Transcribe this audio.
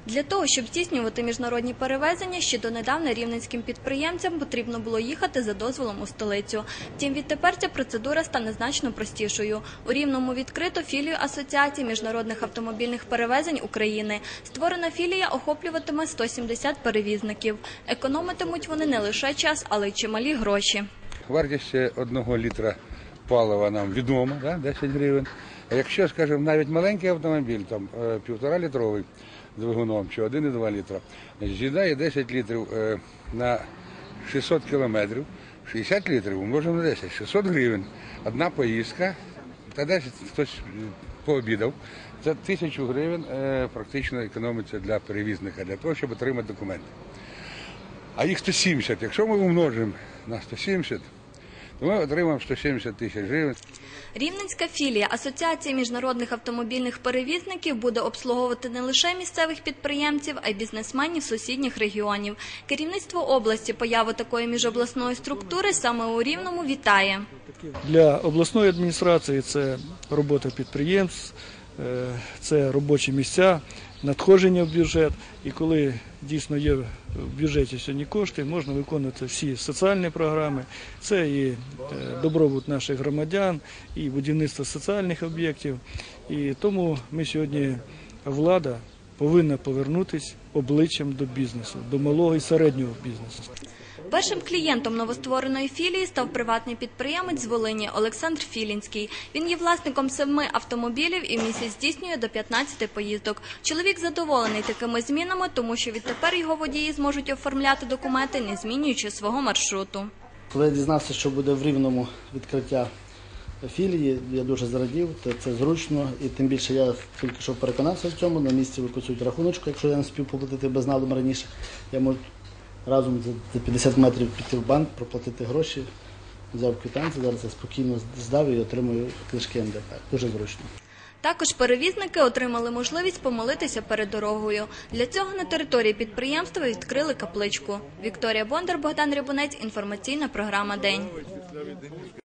Для того, щоб здійснювати міжнародні перевезення, ще донедавна рівненським підприємцям потрібно було їхати за дозволом у столицю. Втім, відтепер ця процедура стане значно простішою. У Рівному відкрито філію Асоціації міжнародних автомобільних перевезень України. Створена філія охоплюватиме 170 перевізників. Економитимуть вони не лише час, але й чималі гроші. Вартість 1 літра палива нам відома, 10 гривень. А якщо, скажімо, навіть маленький автомобіль, там 1,5-літровий двигуном чи 1,2 літра, з'їдає 10 літрів на 600 кілометрів, 60 літрів умножимо на 10, 600 гривень. Одна поїздка, та десь хтось пообідав, це 1000 гривень практично економиться для перевізника, для того, щоб отримати документи. А їх 170, якщо ми умножимо на 170, то ми отримаємо 170 тисяч гривень. Рівненська філія Асоціації міжнародних автомобільних перевізників буде обслуговувати не лише місцевих підприємців, а й бізнесменів сусідніх регіонів. Керівництво області появу такої міжобласної структури саме у Рівному вітає. Для обласної адміністрації це робота підприємств, це робочі місця, надходження в бюджет. І коли дійсно є в бюджеті сьогодні кошти, можна виконувати всі соціальні програми. Це і добробут наших громадян, і будівництво соціальних об'єктів. І тому ми сьогодні, влада, повинна повернутися обличчям до бізнесу, до малого і середнього бізнесу. Першим клієнтом новоствореної філії став приватний підприємець з Волині Олександр Філінський. Він є власником 7 автомобілів і в місяць здійснює до 15 поїздок. Чоловік задоволений такими змінами, тому що відтепер його водії зможуть оформляти документи, не змінюючи свого маршруту. Коли я дізнався, що буде в Рівному відкриття філії, я дуже зрадів, це зручно, і тим більше я тільки що переконався в цьому, на місці виписують рахуночку, якщо я не спів поплатити без надуму раніше, я можу разом за 50 метрів піти в банк, проплатити гроші, взяв квитанцію, зараз я спокійно здав і отримую книжки НДП. Дуже зручно. Також перевізники отримали можливість помолитися перед дорогою. Для цього на території підприємства відкрили капличку. Вікторія Бондар, Богдан Рябунець, інформаційна програма «День».